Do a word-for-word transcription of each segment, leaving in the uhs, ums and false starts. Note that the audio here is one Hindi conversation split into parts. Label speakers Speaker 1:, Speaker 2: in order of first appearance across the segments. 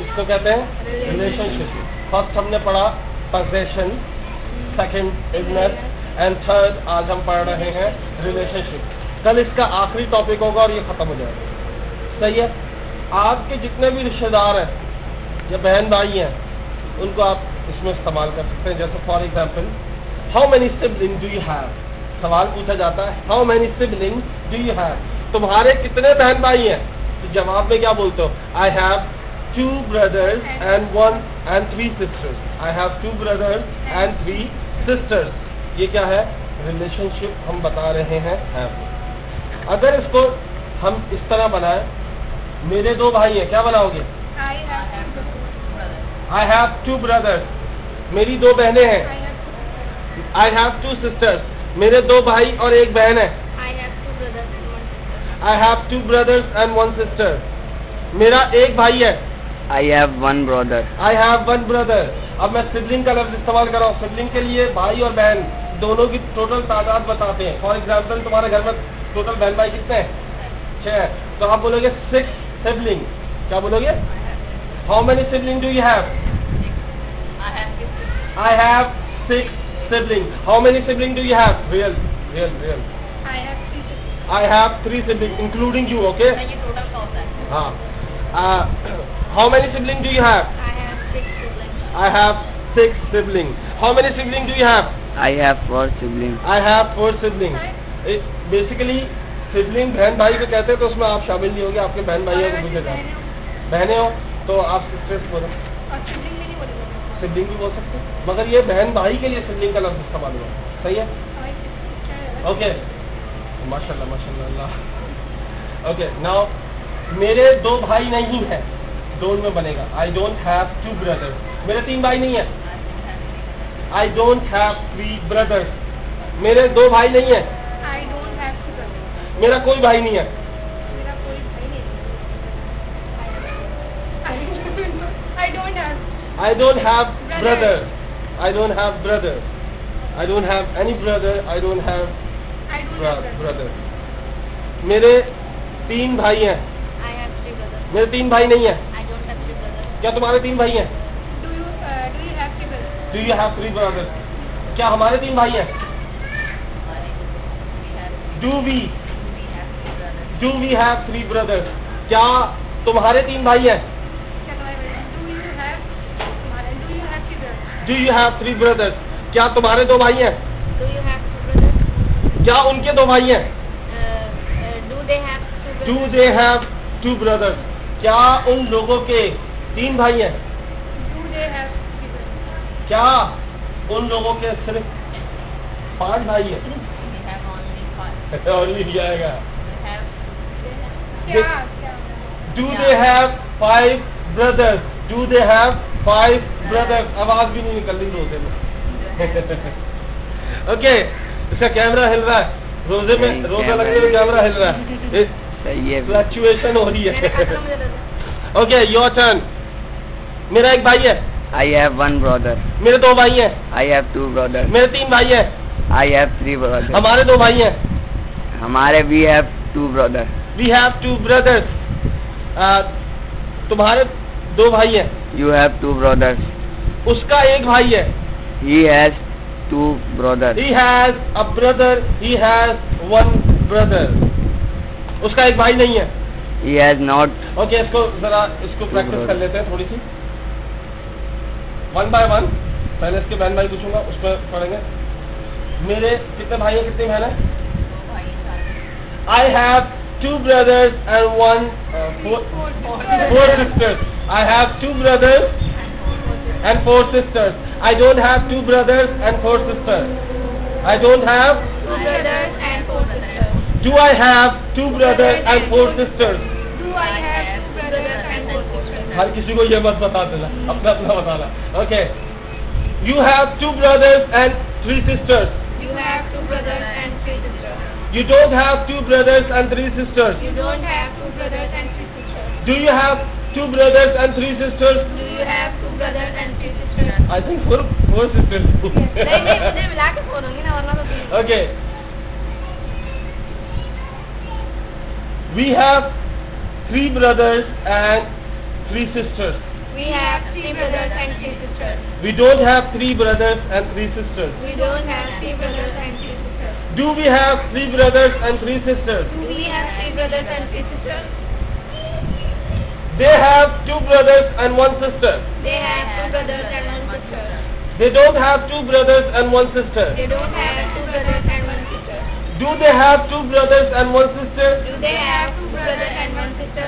Speaker 1: इसको कहते हैं रिलेशनशिप। फर्स्ट हमने पढ़ा possession, second illness and third आज हम पढ़ रहे हैं रिलेशनशिप। कल इसका आखिरी टॉपिक होगा और ये खत्म हो जाएगा। सही है। आज के जितने भी रिश्तेदार हैं या बहन भाई हैं उनको आप इसमें इस्तेमाल कर सकते हैं। जैसे for example, how many sibling do you have? सवाल पूछा जाता है, how many sibling do you have? तुम्हारे कितने बहन भाई हैं? तो जवाब में क्या बोलते हो? I have two brothers and one and three sisters. I have two brothers and three sisters. ये क्या है? रिलेशनशिप हम बता रहे हैं हैव। अगर इसको हम इस तरह बनाएं, मेरे दो भाई हैं, क्या बनाओगे? आई हैव टू ब्रदर्स, मेरी दो बहनें हैं। आई हैव टू सिस्टर्स, मेरे दो भाई और एक बहन है। I have two brothers and one sister, मेरा एक भाई है।
Speaker 2: I have one brother.
Speaker 1: I have one brother. अब मैं सिबलिंग का लफ्ज इस्तेमाल कर रहा हूँ। सिबलिंग के लिए भाई और बहन दोनों की टोटल तादाद बताते हैं। फॉर एग्जाम्पल, तुम्हारे घर में टोटल बहन भाई कितने हैं? छह। तो आप बोलोगे सिक्स सिबलिंग। क्या बोलोगे? How many sibling do you have? I have six sibling. How many sibling do you have? Real real real I have three sibling including you. Okay, हाँ। How many sibling do you have? I have six sibling. How many sibling do you have?
Speaker 2: I have four sibling.
Speaker 1: I have four sibling. Basically sibling बहन भाई को कहते हैं, तो उसमें आप शामिल नहीं होंगे। आपके बहन भाइयों को पूछे जाए, बहनें हो तो आप सिस्टर्स बोलो। सिबलिंग भी बोल सकते हैं, मगर ये बहन भाई के लिए सिबलिंग का लफ्ज इस्तेमाल हुआ। सही है। ओके, माशाल्लाह माशाल्लाह। ओके, नाउ मेरे दो भाई नहीं है, डोंट में बनेगा। I don't have two brothers, मेरे तीन भाई नहीं है। I don't have three brothers, मेरे दो भाई नहीं है।
Speaker 3: I don't have two brothers,
Speaker 1: मेरा कोई भाई नहीं है।
Speaker 3: मेरा कोई भाई नहीं है। I don't have
Speaker 1: I don't have brothers. I don't have brothers. I don't have any brother. I don't have
Speaker 3: I don't
Speaker 1: bro
Speaker 3: have
Speaker 1: brother. मेरे तीन भाई हैं।
Speaker 3: I have three brothers.
Speaker 1: मेरे तीन भाई नहीं हैं।
Speaker 3: I don't have three brothers.
Speaker 1: क्या तुम्हारे तीन भाई हैं?
Speaker 3: Do you uh, do you have three brothers?
Speaker 1: Do you have three brothers? क्या हमारे तीन भाई हैं? Do we do we have three brothers? क्या तुम्हारे तीन भाई हैं? Do you have three brothers? क्या तुम्हारे दो भाई हैं?
Speaker 3: Do you have two brothers?
Speaker 1: क्या उनके दो भाई हैं?
Speaker 3: Uh, uh, do they have two brothers?
Speaker 1: Do they have two brothers? क्या उन लोगों के तीन भाई हैं?
Speaker 3: Do they have three brothers?
Speaker 1: क्या उन लोगों के सिर्फ पांच भाई हैं?
Speaker 3: They have only five.
Speaker 1: Only ही आएगा।
Speaker 3: They have. They have. क्या? क्या?
Speaker 1: Do they have five brothers? Do they have five brothers? आवाज भी नहीं निकल रही रोजे में। ओके, इसका कैमरा हिल रहा है रोजे में, रोजा लगने में कैमरा हिल रहा है।
Speaker 2: सही है,
Speaker 1: फ्लक्चुएशन हो रही है। Okay, your turn. मेरा एक भाई है।
Speaker 2: I have one brother.
Speaker 1: मेरे दो भाई हैं।
Speaker 2: I have two brother.
Speaker 1: मेरे तीन भाई हैं।
Speaker 2: I have three brother.
Speaker 1: हमारे दो भाई हैं।
Speaker 2: हमारे we have two brother.
Speaker 1: We have two brothers. तुम्हारे दो भाई हैं।
Speaker 2: You have two brothers.
Speaker 1: उसका एक भाई है।
Speaker 2: He has two brother.
Speaker 1: He has a brother. He has one brother. उसका एक भाई नहीं है।
Speaker 2: He has not.
Speaker 1: Okay okay, इसको जरा इसको प्रैक्टिस कर लेते हैं थोड़ी सी, वन बाय वन। पहले इसके बहन भाई पूछूंगा, उस पर पढ़ेंगे। मेरे कितने भाई हैं, कितनी बहन है? I have two brothers and one uh, four, four sisters. I have two brothers and four sisters. I don't have two brothers and four sisters. I don't have
Speaker 3: Two brothers and four sisters.
Speaker 1: Do I have two brothers and four sisters?
Speaker 3: Do I have two brothers and four sisters?
Speaker 1: हर किसी को ये मत बता देना, अपना अपना बताना। Okay. You have two brothers and three sisters.
Speaker 3: You have two brothers and three sisters.
Speaker 1: You don't have two brothers and three sisters.
Speaker 3: You don't have two brothers and three sisters.
Speaker 1: Do you have two brothers and three sisters?
Speaker 3: Do you have two brothers and three sisters?
Speaker 1: I think four four sisters.
Speaker 3: नहीं नहीं मुझे मिला के फोन होंगी ना, वरना तो तीन।
Speaker 1: Okay. We have three brothers and three sisters.
Speaker 3: We We have three brothers and three sisters.
Speaker 1: We don't have three brothers and three sisters.
Speaker 3: We don't have three brothers and three sisters.
Speaker 1: Do we have three brothers and three sisters?
Speaker 3: Do we have three brothers and three sisters?
Speaker 1: They have two brothers and one sister.
Speaker 3: They have two brothers and one sister.
Speaker 1: They don't have two brothers and one sister.
Speaker 3: They don't have two brothers and one sister.
Speaker 1: Do they have two brothers and one sister?
Speaker 3: Do they have two brothers and one sister?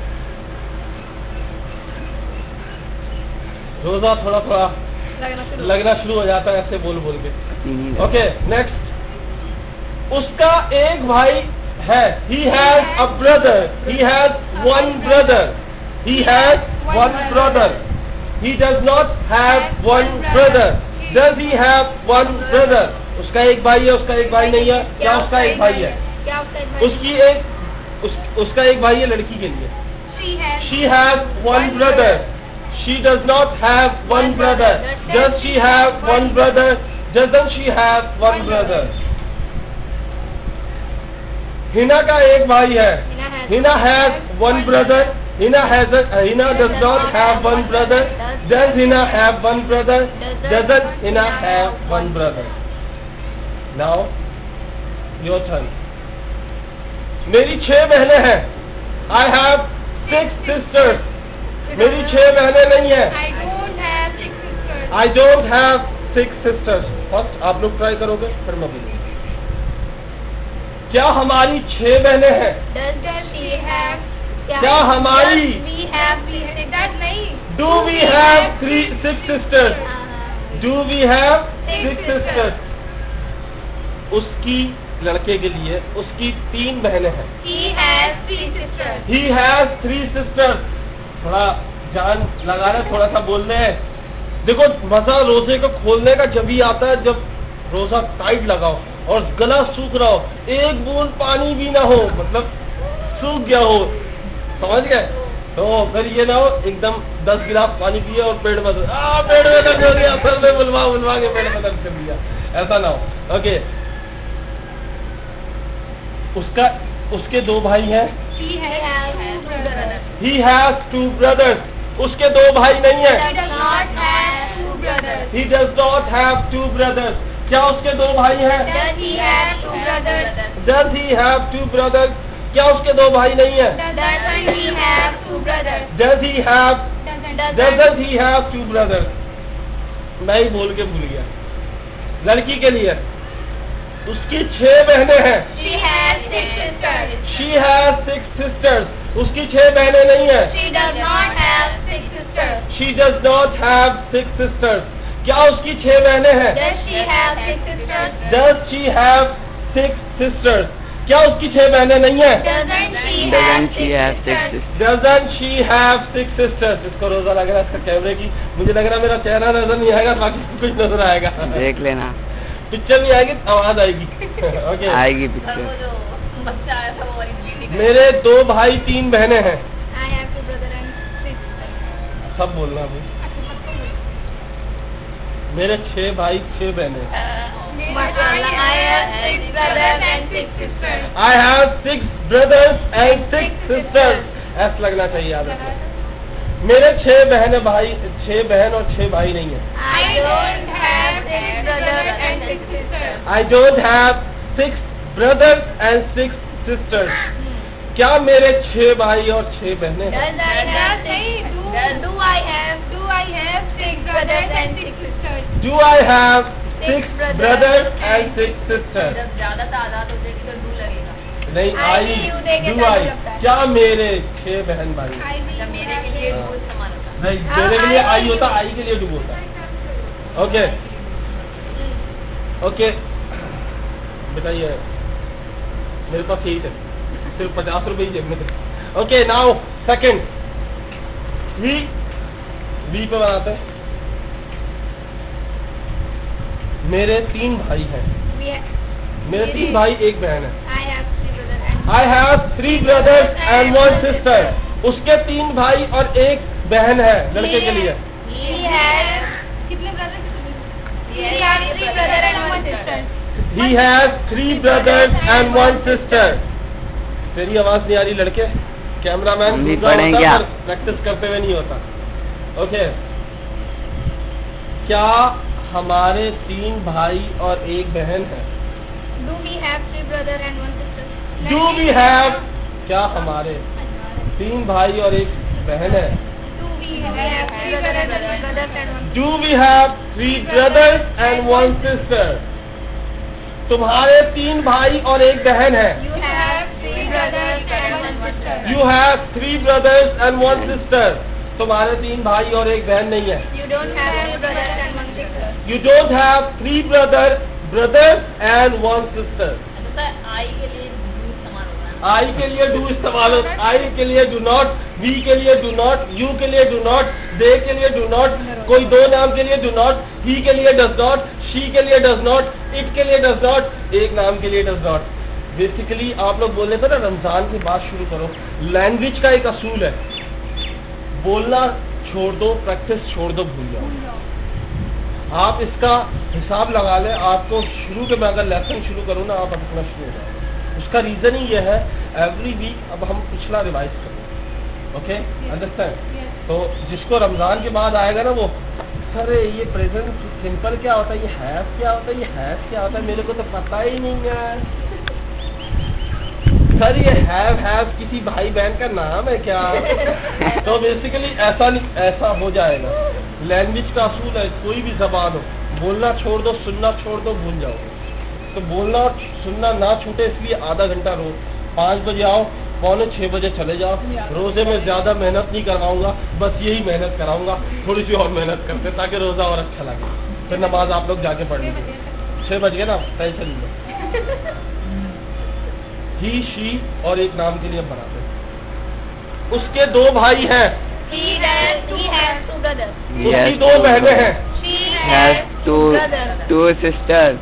Speaker 1: रोजा थोड़ा थोड़ा
Speaker 3: लगना शुरू
Speaker 1: लगना शुरू हो जाता है ऐसे बोल बोल के। ओके नेक्स्ट, उसका एक भाई है। He has a brother. He has one brother. He has one brother. He does not have one brother. Does he have one brother? उसका एक भाई है, उसका एक भाई नहीं है। क्या उसका एक भाई है?
Speaker 3: क्या उसका एक भाई?
Speaker 1: उसकी एक उस, उसका एक भाई है लड़की के लिए।
Speaker 3: She has.
Speaker 1: She has one brother. She does not have one brother. Does she have one brother? Doesn't she have one brother? Hina का एक भाई है। Hina has one brother. Hina has a, Hina does not have one brother. Does Hina have one brother? Doesn't Hina have one brother? Now, your turn. मेरी छह बहनें हैं। I have six sisters. मेरी छह बहनें नहीं है।
Speaker 3: I don't have six sisters.
Speaker 1: I don't have six sisters. First आप लोग ट्राई करोगे फिर मैं बोलूँगा। क्या हमारी छह बहनें हैं?
Speaker 3: Does she have?
Speaker 1: क्या हमारी?
Speaker 3: Does we have three sisters? नहीं.
Speaker 1: Do we have three six sisters? Do we have six sisters? उसकी लड़के के लिए उसकी तीन बहनें हैं।
Speaker 3: He has three sisters.
Speaker 1: He has three sisters. थोड़ा जान लगा रहे, थोड़ा सा बोल रहे हैं। देखो मजा रोजे को खोलने का जब ही आता है जब रोजा टाइट लगाओ और गला सूख रहा हो, एक बूंद पानी भी ना हो, मतलब सूख गया हो, समझ गए? तो फिर ये ना हो एकदम दस गिलास पानी पिए और पेट में दर्द, आ पेट में दर्द हो गया, सर में बुलवा बुलवा के पेट में दर्द कर दिया, ऐसा ना हो। ओके, उसका उसके दो भाई हैं।
Speaker 3: He has two brothers.
Speaker 1: He has two brothers. उसके दो भाई नहीं है।
Speaker 3: He does not have two brothers.
Speaker 1: He does not have two brothers. क्या उसके दो भाई हैं?
Speaker 3: Does he have two brothers?
Speaker 1: Does he have two brothers? क्या उसके दो भाई नहीं है?
Speaker 3: Doesn't he have two brothers?
Speaker 1: Does he have?
Speaker 3: Doesn't.
Speaker 1: Doesn't he have two brothers? मैं ही बोल के भूल गया। लड़की के लिए उसकी छह बहनें हैं।
Speaker 3: She has six sisters.
Speaker 1: She has six sisters. उसकी छह बहनें नहीं है।
Speaker 3: She does not have six sisters.
Speaker 1: She does not have six sisters. क्या उसकी छह बहनें हैं?
Speaker 3: Does she have six sisters?
Speaker 1: Does she have six sisters? क्या उसकी छह बहनें नहीं है?
Speaker 3: Doesn't she
Speaker 2: Doesn't she have
Speaker 3: have
Speaker 2: six
Speaker 3: six sisters?
Speaker 2: sisters?
Speaker 1: Doesn't she have six sisters? इसको रोजा लग रहा है इसका कैमरे की, मुझे लग रहा है मेरा चेहरा नजर नहीं आएगा, बाकी कुछ नजर आएगा।
Speaker 2: देख लेना,
Speaker 1: पिक्चर नहीं आएगी, आवाज आएगी। ओके,
Speaker 2: आएगी पिक्चर।
Speaker 3: बच्चा आया था वो वाली चीज़।
Speaker 1: मेरे दो भाई तीन बहनें हैं।
Speaker 3: I have two brothers and three sisters.
Speaker 1: सब बोलना भाई। मेरे छह भाई छह बहनें।
Speaker 3: माशाल्लाह, I have six brothers and six sisters.
Speaker 1: I have six brothers and six sisters. ऐसा लगना चाहिए याद रखना। मेरे छह बहन भाई छह बहन और छह भाई नहीं है।
Speaker 3: I don't have six brothers and six sisters.
Speaker 1: I don't have six brothers and six sisters. क्या मेरे छह भाई और छह बहनें हैं?
Speaker 3: Does I have six? Do, do I have? Do I have six brothers and six sisters?
Speaker 1: Do I have six brothers and six sisters?
Speaker 3: जब ज़्यादा तादाद हो जाएगी तो दो लगेगा।
Speaker 1: नहीं,
Speaker 3: I
Speaker 1: आई
Speaker 3: भी you देंगे
Speaker 1: do
Speaker 3: तो
Speaker 1: I
Speaker 3: लगता है।
Speaker 1: क्या मेरे छह बहन भाई?
Speaker 3: I भी मेरे के लिए
Speaker 1: हाँ।
Speaker 3: बहुत समान होता है।
Speaker 1: नहीं,
Speaker 3: हाँ,
Speaker 1: मेरे के लिए
Speaker 3: I
Speaker 1: आई होता,
Speaker 3: do.
Speaker 1: आई के लिए डू होता। ओके ओके बताइए, मेरे पास यही थे, सिर्फ पचास रुपए ही जेब में थे। Okay now second we we pay बनाते हैं। मेरे तीन भाई हैं।
Speaker 3: We have-
Speaker 1: मेरे तीन भाई एक बहन है।
Speaker 3: I have three brothers and
Speaker 1: I have three brothers and one sister. उसके तीन भाई और एक बहन है लड़के के लिए।
Speaker 3: He has कितने brothers? He has three brothers and one sister.
Speaker 1: He has three brothers and one sister. तेरी आवाज नहीं आ रही लड़के, कैमरामैन
Speaker 2: हिंदी
Speaker 1: दूसरा
Speaker 2: पढ़ें
Speaker 1: होता
Speaker 2: क्या?
Speaker 1: पर प्रैक्टिस करते हुए नहीं होता। ओके, क्या हमारे तीन भाई और एक बहन है?
Speaker 3: Do we have three brother and one sister?
Speaker 1: Do we have, क्या हमारे तीन भाई और एक बहन है?
Speaker 3: Do we have three brothers and one?
Speaker 1: Do we have three brothers and one sister? तुम्हारे तीन भाई और एक बहन है।
Speaker 3: You have three brothers and one sister.
Speaker 1: You have three brothers and one sister. तुम्हारे तीन भाई और एक बहन नहीं है।
Speaker 3: You don't have three brothers and one sister.
Speaker 1: You don't have three brother brothers and one sister.
Speaker 3: आई के लिए do इस्तेमाल होता है।
Speaker 1: आई के लिए do इस्तेमाल होता है, आई के लिए do not, we के लिए do not, you के लिए do not, they के लिए do not, कोई दो नाम के लिए do not, he के लिए does not, she के लिए does not, it के लिए does not, एक नाम के लिए does not. बेसिकली आप लोग बोलने पर ना रमजान की बात शुरू करो, लैंग्वेज का एक असूल है, बोलना छोड़ दो, प्रैक्टिस छोड़ दो, भूल जाओ। आप इसका हिसाब लगा लें, आपको शुरू के मैं अगर लेसन शुरू करूँ ना, आप अपना शुरू हो जाओ। उसका रीज़न ही ये है, एवरी वीक अब हम पिछला रिवाइज करें, ओके, अंडरस्टैंड। तो जिसको रमज़ान के बाद आएगा ना वो, सर ये प्रेजेंट सिंपल क्या होता है, ये हैव क्या होता है, ये हैव क्या होता है, मेरे को तो पता ही नहीं है। सर ये हैव हैव किसी भाई बहन का नाम है क्या? तो बेसिकली ऐसा नहीं, ऐसा हो जाएगा। लैंग्वेज का असूल है, कोई भी जबान हो, बोलना छोड़ दो, सुनना छोड़ दो, भूल जाओ। तो बोलना और सुनना ना छूटे, इसलिए आधा घंटा रोज पाँच बजे आओ, पौने छः बजे चले जाओ। रोजे में ज़्यादा मेहनत नहीं करवाऊंगा, बस यही मेहनत कराऊंगा, थोड़ी सी और मेहनत करते ताकि रोज़ा और अच्छा लगे। फिर नमाज आप लोग जाके पढ़ लीजिए। छः बज गए ना, टेंशन लीजिए। ही शी और एक नाम के लिए बनाते हैं। उसके दो भाई हैं।
Speaker 3: He has he has two brothers.
Speaker 1: उसकी दो बहनें हैं।
Speaker 3: She
Speaker 2: has
Speaker 3: has
Speaker 2: two
Speaker 3: brothers.
Speaker 2: two sisters.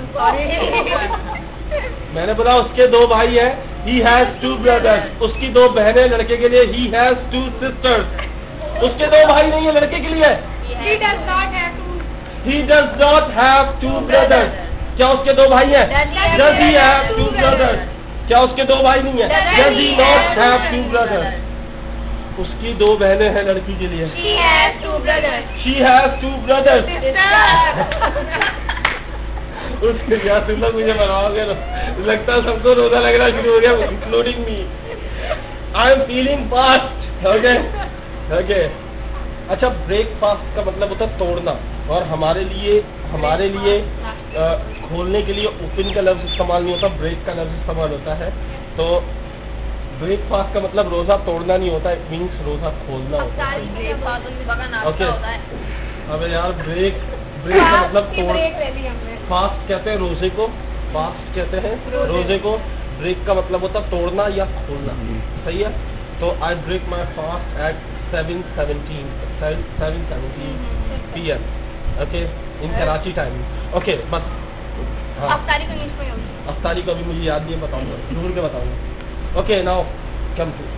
Speaker 1: मैंने बोला उसके दो भाई हैं। He has two brothers. उसकी दो बहनें, लड़के के लिए he has two sisters. उसके दो भाई नहीं है, लड़के के लिए
Speaker 3: He does not have two.
Speaker 1: he does not have two brothers. क्या उसके दो भाई हैं? Does he have two brothers? क्या उसके दो भाई नहीं है? Does he not have two brothers? उसकी दो बहनें हैं, लड़की के लिए
Speaker 3: She has two brothers.
Speaker 1: She has two brothers.
Speaker 3: Sister.
Speaker 1: उसके क्या तुम लोग मुझे बनाओगे ना, लगता है सबको रोजा लगना शुरू हो गया, including me. I am feeling fast. Okay okay, अच्छा, ब्रेकफास्ट का मतलब होता है तोड़ना, और हमारे लिए हमारे लिए आ, खोलने के लिए ओपन का लफ्ज इस्तेमाल नहीं होता, ब्रेक का लफ्ज इस्तेमाल होता है। तो ब्रेकफास्ट का मतलब रोजा तोड़ना नहीं होता, इट मीन्स रोजा खोलना होता है। ओके, अबे यार ब्रेक ब्रेक का मतलब तोड़, फास्ट कहते हैं रोजे को, फास्ट कहते हैं रोजे को, ब्रेक का मतलब होता है तोड़ना या खोलना, सही है। तो I break my fast at seven seventeen seven seventeen P M, okay, in Karachi time. Okay, बस हाँ,
Speaker 3: अफ्तारी को इंग्लिश में होगी।
Speaker 1: अफ्तारी को अभी मुझे याद नहीं है, बताऊंगा, ढूंढ के बताऊंगा। ओके, नाउ कम टू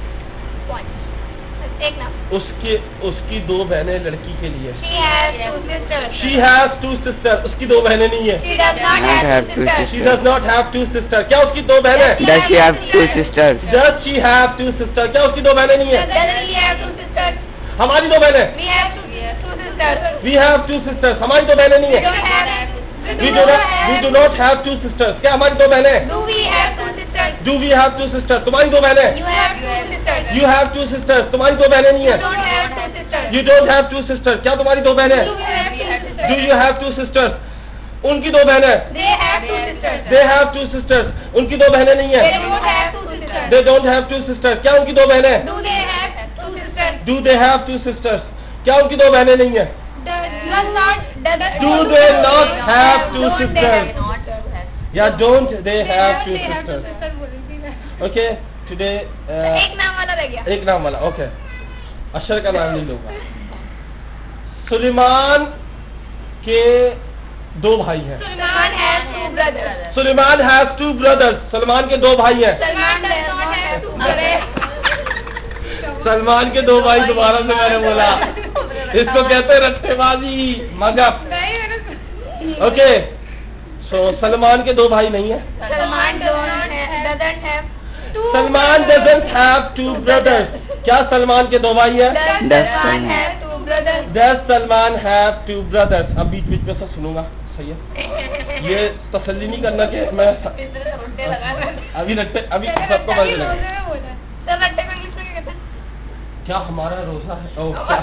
Speaker 3: एक नाम।
Speaker 1: उसके उसकी दो बहनें लड़की के लिए।
Speaker 3: She has two sisters.
Speaker 1: She has two sisters. उसकी दो बहनें नहीं है।
Speaker 3: She does not have two sisters.
Speaker 1: She does not have two sisters. क्या उसकी दो बहनें?
Speaker 2: Does she have two sisters?
Speaker 1: Does she have two sisters? क्या उसकी दो बहनें नहीं है?
Speaker 3: Does he have two sisters?
Speaker 1: हमारी दो बहनें।
Speaker 3: We have two two sisters.
Speaker 1: We have two sisters. हमारी दो बहनें नहीं
Speaker 3: We
Speaker 1: है।
Speaker 3: don't have.
Speaker 1: We do not we do not have two sisters. क्या हमारी दो बहनें?
Speaker 3: Do we have two sisters?
Speaker 1: Do we have two sisters? तुम्हारी दो बहनें।
Speaker 3: You have two sisters.
Speaker 1: You have two sisters. तुम्हारी दो बहनें नहीं
Speaker 3: You
Speaker 1: है।
Speaker 3: don't have two sisters.
Speaker 1: You don't have two sisters. क्या तुम्हारी दो बहनें?
Speaker 3: Do you have two sisters?
Speaker 1: Do you have two sisters? उनकी दो बहनें।
Speaker 3: They have two sisters.
Speaker 1: They have two sisters. उनकी दो बहनें नहीं
Speaker 3: They
Speaker 1: है।
Speaker 3: don't have two sisters.
Speaker 1: They don't have two sisters. क्या उनकी दो बहनें?
Speaker 3: Do they have two sisters?
Speaker 1: Do they have two sisters? क्या उनकी दो बहनें नहीं है?
Speaker 3: Does not. Does
Speaker 1: Do they not have two
Speaker 3: Don't they
Speaker 1: sisters?
Speaker 3: have not have.
Speaker 1: या don't they have two
Speaker 3: They have two
Speaker 1: sisters?
Speaker 3: sisters बोल रही थी मैं।
Speaker 1: Okay, today uh,
Speaker 3: एक नाम वाला रह गया।
Speaker 1: एक नाम वाला, ओके, अशर का नाम नहीं लूंगा। सुलेमान के दो भाई हैं।
Speaker 3: Sulman has two brothers.
Speaker 1: Suleman has two brothers. Salman के दो भाई हैं।
Speaker 3: Salman does not have two brothers.
Speaker 1: Salman के दो भाई, दोबारा से मैंने बोला, इसको कहते हैं रट्टेबाजी, मगप।
Speaker 3: नहीं मैंने।
Speaker 1: ओके, सो सलमान के दो भाई नहीं है।
Speaker 3: Salman doesn't have doesn't have two.
Speaker 1: Salman doesn't have two brothers. क्या सलमान के दो भाई हैं?
Speaker 3: Does
Speaker 2: Does
Speaker 3: not
Speaker 2: Salman
Speaker 3: have two brothers.
Speaker 1: Does Salman have two brothers? अब बीच बीच में सब सुनूंगा, सही है। ये तसल्ली नहीं करना कि मैं
Speaker 3: रट्टे लगा
Speaker 1: अभी रट्टे अभी सबको मजे लगे।
Speaker 3: सर रट्टे को इंग्लिश में क्या कहते हैं?
Speaker 1: क्या हमारा रोजा है? ओह क्या?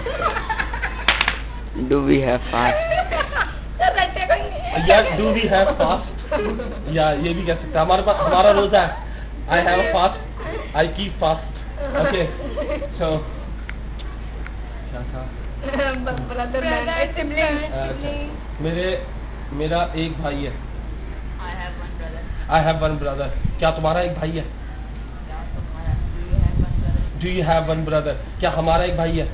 Speaker 2: Do we have fast?
Speaker 3: Sir रट्टे को इंग्लिश
Speaker 1: या do we have fast? या ये भी कह सकते हैं हमारे पास हमारा रोजा है। I have a fast. I keep fast. Okay. So क्या था?
Speaker 3: ब्रदर सिबलिंग
Speaker 1: अच्छा, मेरे मेरा एक भाई है।
Speaker 3: I have one brother.
Speaker 1: I have one brother. क्या तुम्हारा एक भाई है? Do you have one brother? क्या हमारा एक भाई है?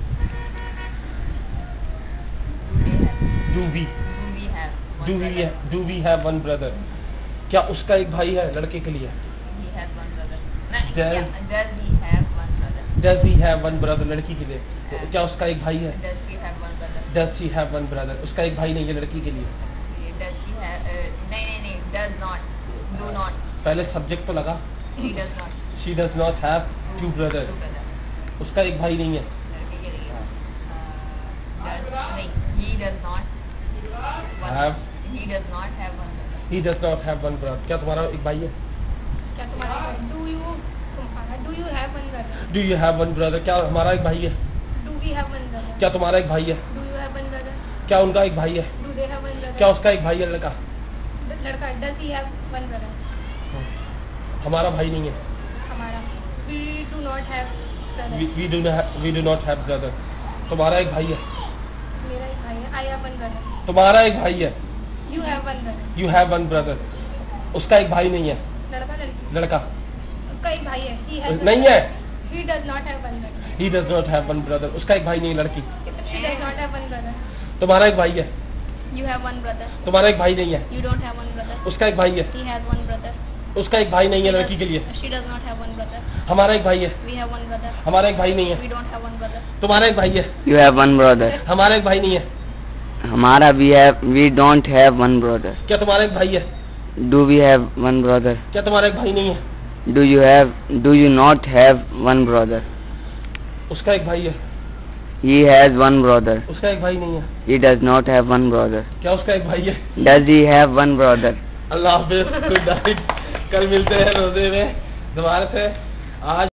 Speaker 1: Do we? Do we do we have one brother? क्या उसका एक भाई है लड़के के लिए? Does Does he have one brother लड़की के लिए? क्या उसका एक भाई है? Does she have one brother? उसका एक भाई नहीं है लड़की के लिए?
Speaker 3: नहीं नहीं नहीं does not do not
Speaker 1: पहले सब्जेक्ट तो लगा।
Speaker 3: he does not
Speaker 1: She does not have two brothers. उसका एक भाई नहीं है।
Speaker 3: लड़की के लिए does नहीं he does not
Speaker 1: Have
Speaker 3: he does not have one brother.
Speaker 1: he does not have one brother. क्या तुम्हारा एक भाई है?
Speaker 3: क्या तुम्हारा do you तुम्हारा do you have one brother?
Speaker 1: Do you have one brother? क्या हमारा एक भाई है?
Speaker 3: Do we have one brother?
Speaker 1: क्या तुम्हारा एक भाई है?
Speaker 3: Do you have one brother?
Speaker 1: क्या उनका एक भाई है?
Speaker 3: Do they have one brother?
Speaker 1: क्या उसका एक भाई है लड़का?
Speaker 3: लड़का does he have one brother?
Speaker 1: हमारा भाई नहीं है।
Speaker 3: हमारा we do not have brother.
Speaker 1: We, we do not we do not have brother. तुम्हारा एक भाई है।
Speaker 3: मेरा एक भाई है I have one brother.
Speaker 1: तुम्हारा एक भाई है।
Speaker 3: You have one brother.
Speaker 1: You have one brother. उसका एक भाई नहीं है।
Speaker 3: लड़का लड़की
Speaker 1: लड़का
Speaker 3: उसका एक भाई है he has one
Speaker 1: नहीं
Speaker 3: brother.
Speaker 1: है।
Speaker 3: He does not have one brother.
Speaker 1: He does not have one brother. उसका एक भाई नहीं है लड़की।
Speaker 3: She does not have one brother.
Speaker 1: तुम्हारा एक भाई है।
Speaker 3: You have one brother.
Speaker 1: तुम्हारा एक भाई नहीं है।
Speaker 3: You don't have one brother.
Speaker 1: उसका एक भाई है।
Speaker 3: He has one brother.
Speaker 1: उसका एक भाई नहीं है लड़की के लिए।
Speaker 3: She does not have one brother.
Speaker 1: हमारा एक भाई है।
Speaker 3: We have one brother.
Speaker 1: हमारा एक भाई नहीं है।
Speaker 3: We don't have one brother.
Speaker 1: तुम्हारा एक भाई है।
Speaker 2: You have one brother.
Speaker 1: हमारा एक भाई नहीं है।
Speaker 2: हमारा we have we don't have one brother.
Speaker 1: क्या तुम्हारा एक भाई है?
Speaker 2: Do we have one brother?
Speaker 1: क्या तुम्हारा एक भाई नहीं है?
Speaker 2: Do you have do you not have one brother?
Speaker 1: उसका एक भाई है।
Speaker 2: He has one brother.
Speaker 1: उसका एक भाई नहीं है।
Speaker 2: He does not have one brother.
Speaker 1: क्या उसका एक भाई है?
Speaker 2: Does he have one brother?
Speaker 1: अल्लाह हाफिज़, गुड नाइट। कल मिलते हैं रोजे में दोबारा से। आज